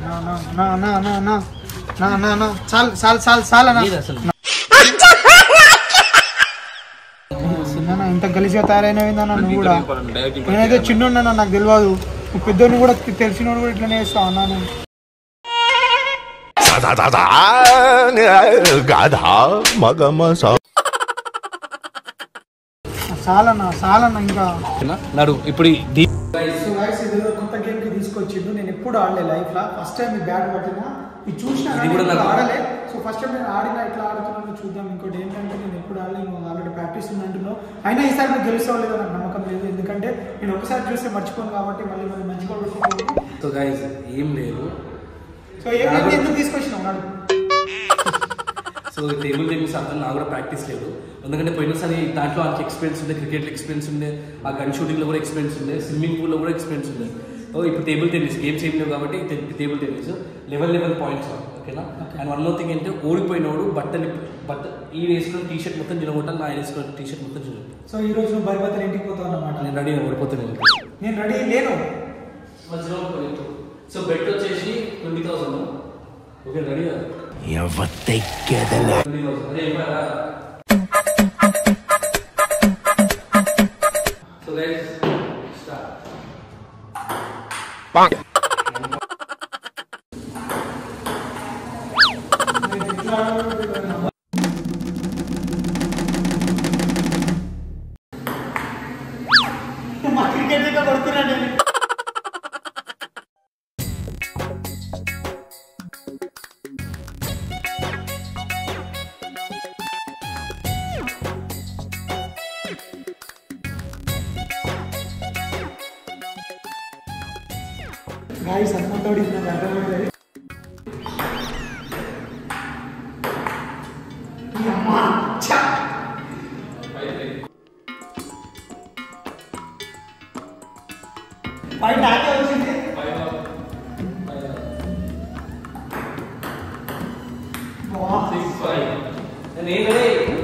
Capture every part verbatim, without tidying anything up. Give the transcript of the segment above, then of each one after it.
చాలు చాలు చాలు చాలా ఇంత గలీజ్గా తయారైనవిందన్నా నువ్వు కూడా. నేనైతే చిన్నోన్నా నాకు తెలియదు, పెద్దోడిని కూడా తెలిసినోడు కూడా ఇట్లనే చేస్తావు అన్నాను. చాలన్నా చాలన్నా ఇంకా నడు ఇప్పుడు కొత్త గేమ్ కి తీసుకొచ్చిండు. నేను ఎప్పుడు ఆడలే లైఫ్ లా, ఫస్ట్ టైం ఈ బ్యాట్ పట్టినా ఇది చూసినా ఆడలే. సో ఫస్ట్ టైం నేను ఆడినా ఇట్లా ఆడుతున్నాను చూద్దాం. ఇంకోటి ఏంటంటే నేను ఎప్పుడు ఆడలే, నువ్వు ఆల్రెడీ ప్రాక్టీస్ ఉందంటున్నావు. అయినా ఈసారి నువ్వు గెలుస్తావు లేదో నాకు నమ్మకం లేదు, ఎందుకంటే నేను ఒకసారి చూస్తే మర్చిపోను కాబట్టి మళ్ళీ మళ్ళీ మంచిగా సో గైస్ ఏం లేదు. సో ఏం ఎందుకు తీసుకొచ్చినావు నాడు? సో టేబుల్ టెన్నిస్ అర్థం నాకు కూడా ప్రాక్టీస్ లేదు, ఎందుకంటే పోయినసారి దాంట్లో ఆయనకి ఎక్స్పీరియన్స్ ఉండే, క్రికెట్లో ఎక్స్పీరియన్స్ ఉండే, ఆ గన్ షూటింగ్లో కూడా ఎక్స్పీరియన్స్ ఉండే, స్విమ్మింగ్ పూల్లో కూడా ఎక్స్పీరియన్స్ ఉండే. సో ఇప్పుడు టేబుల్ టెన్నిస్ గేమ్స్ ఏం లేవు కాబట్టి table tennis level level points ఓకేనా. అండ్ వన్ మోర్ థింగ్ ఏంటంటే ఓడిపోయినోడు బట్టలు బట్ట ఈ వేసుకున్న టీ షర్ట్ మొత్తం చిన్నగొట్టాలి, నా వేసుకున్న టీ షర్ట్ మొత్తం చిన్న. సో ఈ రోజు నువ్వు బరిబత్తలు ఇంటికి పోతావు అన్నమాట. నేను రెడీ ఓడిపోతాను, నేను రెడీ లేను. సో బెట్ వచ్చేసి twenty thousand okay ready. So guys, start. Bang. మా క్రికెట్ దగ్గర కొడుతున్నాడు. गाइस हनुमंतोड़ी इतना ज्यादा हो गया ये अम्मा अच्छा भाई डाके हो चुके भाई वाह सिक्स फाइव नहीं मेरे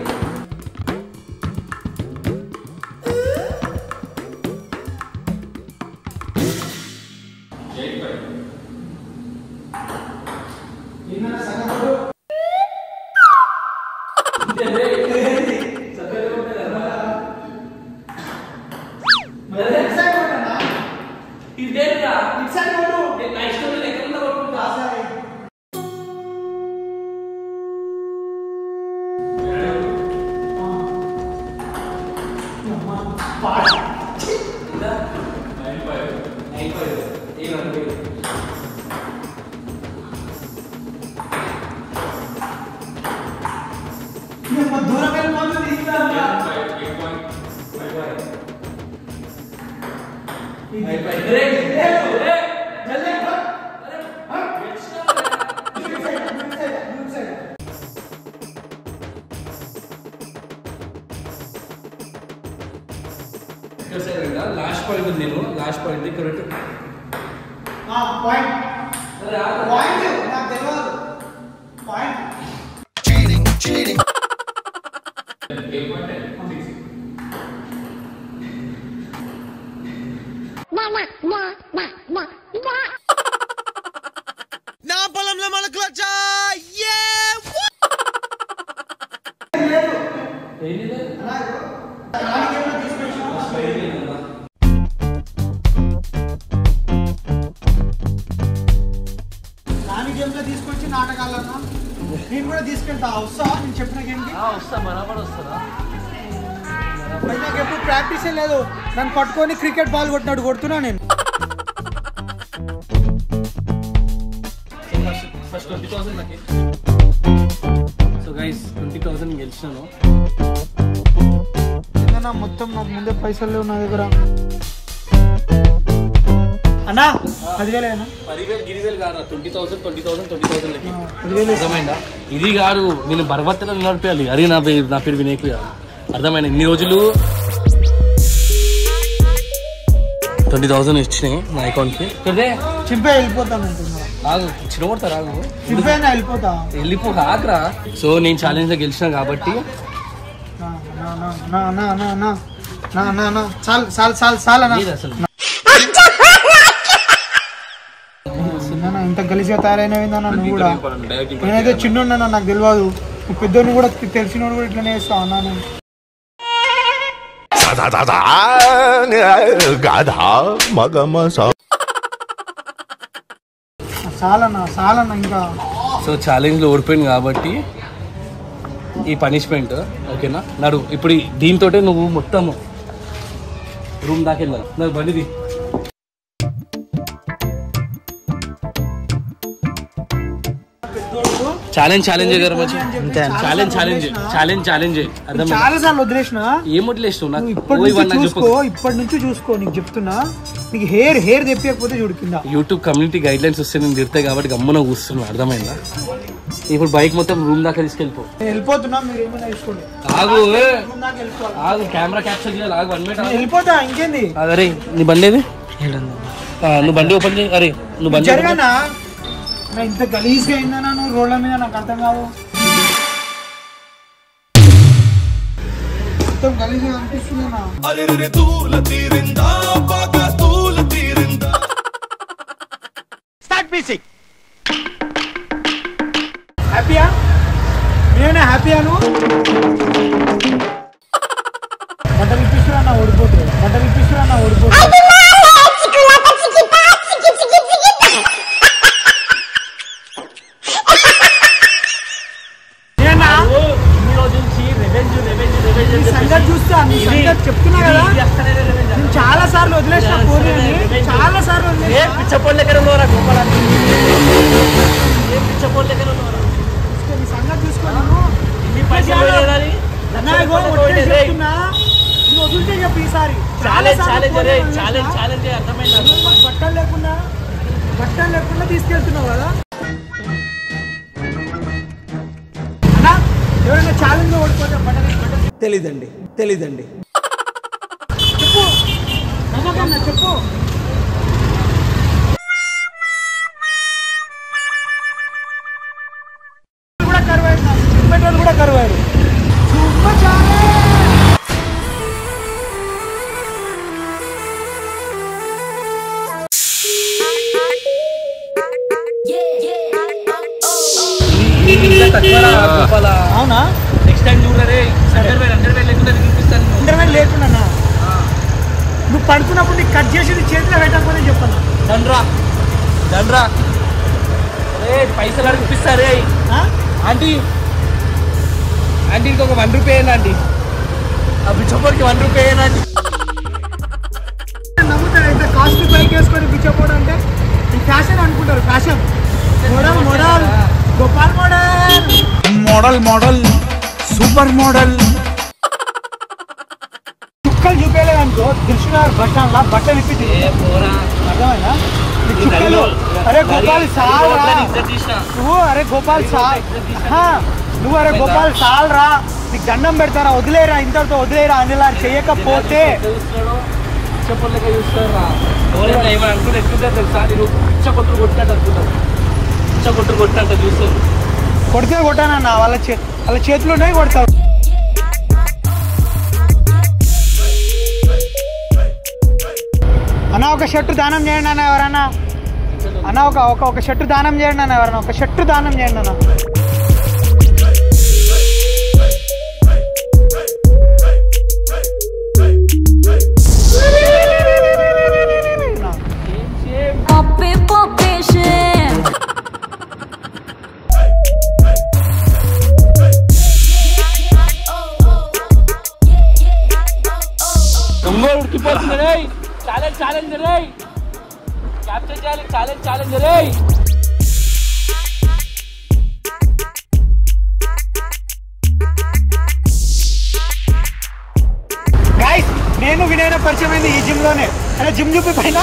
लास्ट पॉइंट నేను లాస్ట్ పాయింట్ కరెక్ట్ ఆ పాయింట్ పాయింట్ నాకు తెలియదు point cheating cheating eight point six మా మా మా మా మా నా పొలంలో మొలకలొచ్చా యే లేదు ఏనిదే అలా రాని గేమ్ తీసుకొచ్చాను తీసుకొచ్చి నాటకాలన్నా నేను కూడా తీసుకెళ్తా. వస్తా నేను చెప్పిన గేమ్కి వస్తా బరాబర్ వస్తారా? నాకు ఎప్పుడు ప్రాక్టీసే లేదు, నన్ను పట్టుకొని క్రికెట్ బాల్ కొట్టినాడు కొడుతున్నా నేను. ఫస్ట్ ట్వంటీ థౌసండ్ నాకు. సో గైస్ ట్వంటీ థౌసండ్ గెలిచినాను. ఏందన్నా మొత్తం నాకు ముందే పైసలు లేవు నా దగ్గర. అన్నా పదివేలేనా? పదివేలు గిరివేలు కాదు, twenty thousand twenty thousand twenty thousand అర్థమైందా? ఇది కాదు నేను బరబత్తలో నడిపేయాలి. అరే నా పేరు నా పేరు వినేకు అర్థమైనా. ఇన్ని రోజులు ట్వంటీ థౌసండ్ ఇచ్చినాయి నా అకౌంట్కి. చింపే వెళ్ళిపోతాను ఆగు చిన్నగొడతా రాగు చింపేనా వెళ్ళిపోతా వెళ్ళిపో ఆగ్రా. సో నేను ఛాలెంజ్ లో గెలిచిన కాబట్టి చాలు చాలు చాలు చాలా అసలు ఇంత గలీజ్గా తయారైనవిందన్న నువ్వు కూడా. నేనైతే చిన్నోన్నా నాకు తెలియదు, నువ్వు పెద్దోడిని కూడా తెలిసినోడు కూడా ఇట్లనే చేస్తావు అన్నా. నేను చాలన్నా చాలన్నా ఇంకా. సో ఛాలెంజ్లో ఓడిపోయింది కాబట్టి ఈ పనిష్మెంట్ ఓకేనా. నడు ఇప్పుడు దీంతో నువ్వు మొత్తం రూమ్ దాకా వెళ్ళాలి. నాకు బండిది challenge challenge challenge challenge challenge challenge చాలా సార్లు వదిలేసిన. ఏం వదిలేసినావు నాకు చూసుకో, ఇప్పటి నుంచి చూసుకో, నీకు చెప్తున్నా. నీకు హెయిర్ హెయిర్ తెప్పకపోతే చూడుకుందా. యూట్యూబ్ కమ్యూనిటీ గైడ్ లైన్స్ వస్తే నేను తిడతాయి కాబట్టి గమ్మున కూర్చున్నా, అర్థమైందా. ఇప్పుడు బైక్ మొత్తం రూమ్ దాకా తీసుకెళ్ళిపో. వెళ్ళిపోతున్నా, మీరు ఏమైనా తీసుకోండి. ఆగు ఆగు, కెమెరా క్యాప్చర్ చేయాలి. ఆగు వన్ మినిట్ వెళ్ళిపోతా. ఇంకేంది. అరే నీ బండి ఏది? నువ్వు బండి ఓపెన్ చేయి. అరే నువ్వు బండి జరగనా ఇంత గలీజ్గా అయిందన్నా నువ్వు రోడ్ల మీద, నాకు అర్థం కాదు. మొత్తం గలీజ్గా అనిపిస్తుందన్నా. హ్యాపీయా? నేనే హ్యాపీయాను. బట్టలు ఇప్పిస్తున్నా ఓడిపోతుంది, బట్టలు ఇప్పిస్తున్నా ఓడిపోతుంది. చూస్తా నీ సంగతి చెప్తున్నా కదా. నేను చాలా సార్లు వదిలేసిన ఫోన్, చాలా సార్లు నీ సంగతి చూసుకోను. వదిలితే చెప్పు ఈసారి. బట్టలు లేకుండా బట్టలు లేకుండా తీసుకెళ్తున్నావు కదా. ఎవరైనా ఛాలెంజ్ ఓడిపోతే బట్టలు తెలీదండి, తెలీదండి. చెప్పు నమ్మకన్నా చెప్పు. కూడా కరువారు, పెట్రోల్ కూడా కరువారు. అవునా? నెక్స్ట్ టైం చూడరే ఇంటర్వ్యూ లేకుండా నువ్వు పడుకున్నప్పుడు నీకు కట్ చేసి చేతిలో పెట్టకపోతే చెప్పాను. దండ్రా దండ్రా రే పైసలు అడిగిపిస్తారే. ఆంటీ ఆంటీకి ఒక వన్ రూపీ అయినా ఆంటీ, ఆ బిచ్చపోడికి వన్ రూపీ అయినా ఆంటీ. నమ్ముతారు ఇంత కాస్ట్లీ బైక్ వేసుకొని బిచ్చపోవడం అంటే ఈ ఫ్యాషన్ అనుకుంటారు. Fashion model model Gopal model model model super model. చుక్కలు చూపేయలేదు అనుకో, దిల్సుఖ్నగర్ బస్ స్టాండ్ లా బట్టలు ఇప్పింది. అర్థమైనా? అరే గోపాల్ సాల్ రా నువ్వు, అరే గోపాల్ సాల్ నువ్వు, అరే గోపాల్ సాల్ రా, నీకు దండం పెడతారా, వదిలేరా, ఇంతటితో వదిలేరా అనిలా చేయకపోతే చెప్పలేక చూస్తారా. ఎవరైనా ఏమైనా అనుకుంటే ఎట్లుంటారు తెలుసా, నేను పిచ్చ కొట్టులు కొట్టినట్టు అనుకుంటాను. పిచ్చ కొట్టులు కొట్టినట్టు చూస్తారు. కొడితే కొట్టానన్న, వాళ్ళ చే వాళ్ళ చేతిలో ఉన్నాయి కొడతావు. అన్న ఒక షర్టు దానం చేయండి అన్న ఎవరన్నా. అన్న ఒక ఒక ఒక షర్టు దానం చేయండి అన్న ఎవరన్నా, ఒక షర్టు దానం చేయండి అన్న. ఉడికిపోతుంది రే. ఛాలెంజ్ ఛాలెంజ్ రే, క్యాప్చర్ చేయాలి. ఛాలెంజ్ ఛాలెంజ్ రే. గైస్ నేను వినయన పరిచయం అయింది ఈ జిమ్ లోనే. అరే జిమ్ చూపి పైన.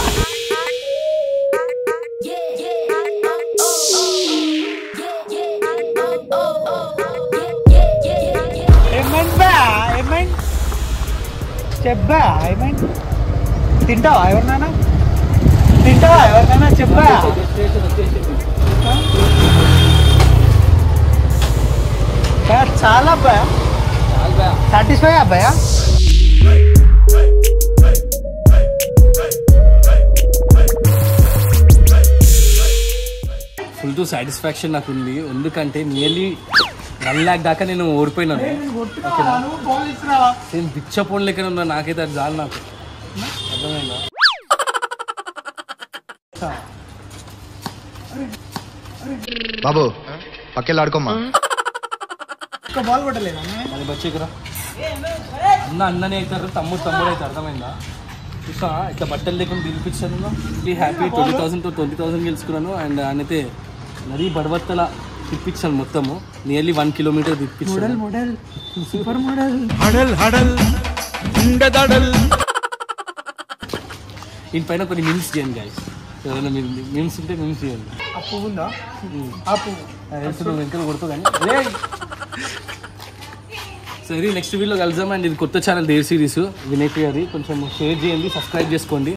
ఏమైంది బా, ఏమైంది చెప్పా, ఏమైంది? తింటావా ఎవరినైనా, తింటావా ఎవరినైనా చెప్పా. చాలా అబ్బాయా, సాటిస్ఫై అబ్బాయా. టు సాటిస్ఫాక్షన్ నాకు ఉంది, ఎందుకంటే నియర్లీ వన్ ల్యాక్ దాకా నేను ఓడిపోయినాను. నేను బిచ్చ పోన్ లెక్కన ఉన్నా, నాకైతే అది చాలు. నాకు అర్థమైందా? బాబు పక్కెళ్ళి ఆడుకోమ్మా. బాల్ కొట్టలేదా అది బచ్చేకరా అన్న అన్ననే అవుతారు, తమ్ముడు తమ్ముడు అవుతారు. అర్థమైందా? ఇంకా ఇట్లా బట్టలు లేకుండా తినిపించాను. ఈ happy twenty thousand to twenty thousand గెలుచుకున్నాను. అండ్ ఆయనైతే నది బడవత్తల తిప్పించాను, మొత్తము నియర్లీ వన్ కిలోమీటర్ తిప్పించాను. మోడల్ సూపర్ మోడల్ హడల్ హడల్ ఉండదడల్. దీనిపైన కొన్ని మిమ్స్ చేయండి గాయస్, ఎవరైనా మిమ్స్ ఉంటే మిమ్స్ చేయండి. ఆ పువ్వు ఉందా? ఆ పువ్వు నువ్వు వెంకలు కొడుతూ కానీ సరే. నెక్స్ట్ వీడియోలో కలుద్దాం. అండ్ ఇది కొత్త ఛానల్ దేవ్ సిరీస్ వినయ్ గారి, కొంచెం షేర్ చేయండి, సబ్స్క్రైబ్ చేసుకోండి.